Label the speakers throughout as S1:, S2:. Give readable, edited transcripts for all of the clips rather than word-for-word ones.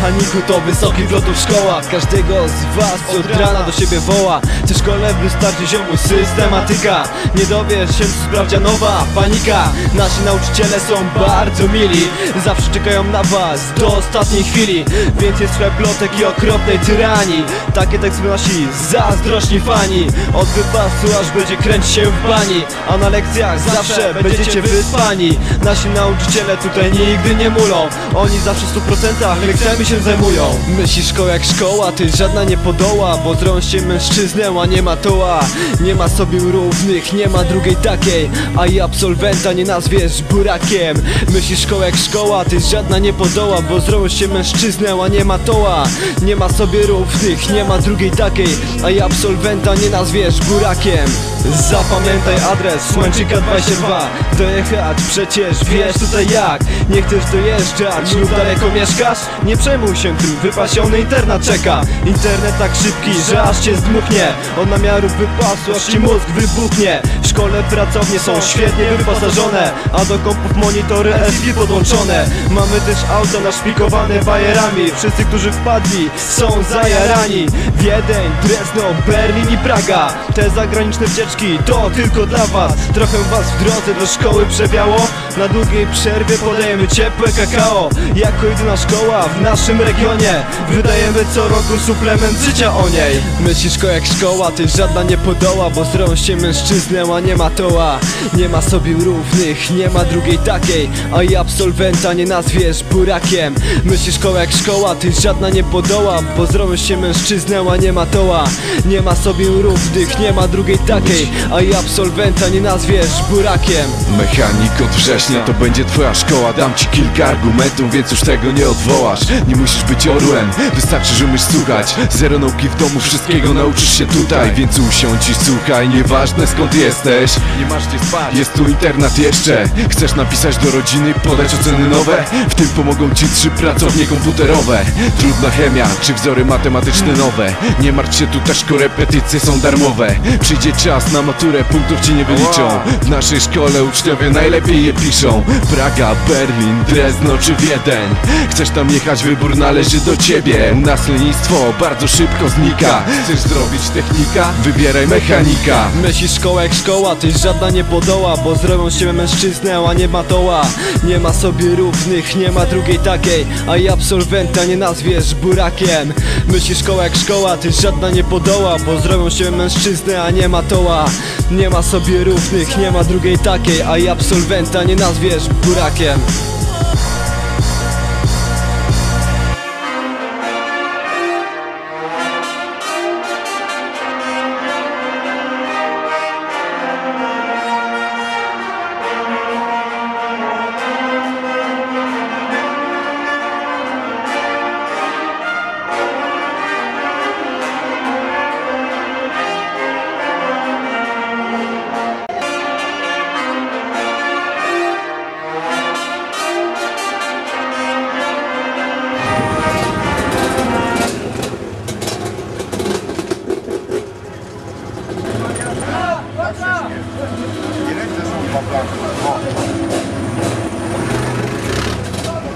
S1: mechaniku to wysokich lotów szkoła. Każdego z was od rana do siebie woła. W szkole wystarczy ziomu systematyka. Nie dowiesz się, sprawdzianowa panika. Nasi nauczyciele są bardzo mili, zawsze czekają na was do ostatniej chwili. Więc jest trochę plotek i okropnej tyranii. Takie teksty nasi zazdrośni fani. Od wypasu aż będzie kręcić się w bani, a na lekcjach zawsze będziecie wyspani. Nasi nauczyciele tutaj nigdy nie mulą. Oni zawsze w 100% lekcjami się zajmują. Myślisz szkoła jak szkoła, ty żadna nie podoła, bo zrobią się mężczyznę, a nie ma toła. Nie ma sobie równych, nie ma drugiej takiej, a i absolwenta nie nazwiesz burakiem. Myślisz szkoła jak szkoła, ty żadna nie podoła, bo zrobią się mężczyznę, a nie ma toła. Nie ma sobie równych, nie ma drugiej takiej, a i absolwenta nie nazwiesz burakiem. Zapamiętaj adres Łęczyka 22. Dojechać przecież wiesz tutaj jak. Nie chcesz dojeżdżać lub daleko mieszkasz? Nie przejmuj się tym, wypasiony internat czeka. Internet tak szybki, że aż cię zdmuchnie. Od namiarów wypasu aż ci mózg wybuchnie. W szkole pracownie są świetnie wyposażone, a do kompów monitory SG podłączone. Mamy też auta naszpikowane bajerami. Wszyscy, którzy wpadli, są zajarani. Wiedeń, Drezno, Berlin i Praga. Te zagraniczne wycieczki to tylko dla was. Trochę was w drodze do szkoły przewiało. Na długiej przerwie podajemy ciepłe kakao. Jako jedyna szkoła w naszym regionie wydajemy co roku suplement życia o niej. Myślisz szkoła jak szkoła, ty żadna nie podoła, bo zrobią się mężczyznę, a nie ma toła. Nie ma sobie równych, nie ma drugiej takiej, a i absolwenta nie nazwiesz burakiem. Myślisz szkoła jak szkoła, ty żadna nie podoła, bo zrobią się mężczyznę, a nie ma toła. Nie ma sobie równych, nie ma drugiej takiej, a i absolwenta nie nazwiesz burakiem.
S2: Mechanik od września to będzie twoja szkoła. Dam ci kilka argumentów, więc już tego nie odwołasz. Nie musisz być orłem, wystarczy, że umiesz słuchać. Zero nauki w domu, wszystkiego nauczysz się tutaj. Więc usiądź i słuchaj, nieważne skąd jesteś. Nie masz gdzie spać, jest tu internat jeszcze. Chcesz napisać do rodziny, podać oceny nowe? W tym pomogą ci 3 pracownie komputerowe. Trudna chemia, czy wzory matematyczne nowe. Nie martw się, tu też korepetycje są darmowe. Przyjdzie czas na maturę, punktów ci nie wyliczą. W naszej szkole uczniowie najlepiej je piszą. Praga, Berlin, Drezno czy Wiedeń. Chcesz tam jechać, wybór należy do ciebie. U nas lenistwo bardzo szybko znika. Chcesz zrobić technika? Wybieraj mechanika.
S1: Myślisz szkoła jak szkoła, ty żadna nie podoła, bo zrobią się mężczyznę, a nie ma toła. Nie ma sobie równych, nie ma drugiej takiej, a i absolwenta nie nazwiesz burakiem. Myślisz szkoła jak szkoła, ty żadna nie podoła, bo zrobią się mężczyznę, a nie ma toła. Nie ma sobie równych, nie ma drugiej takiej, a i absolwenta nie nazwiesz burakiem.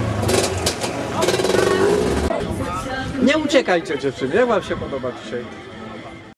S3: Nie uciekajcie dziewczyny, jak wam się podoba dzisiaj?